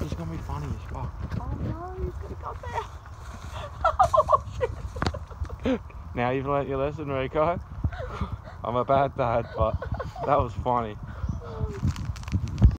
This is gonna be funny as fuck. Oh no, he's gonna come there. Oh shit. Now you've learnt your lesson, Rico. I'm a bad dad, but that was funny.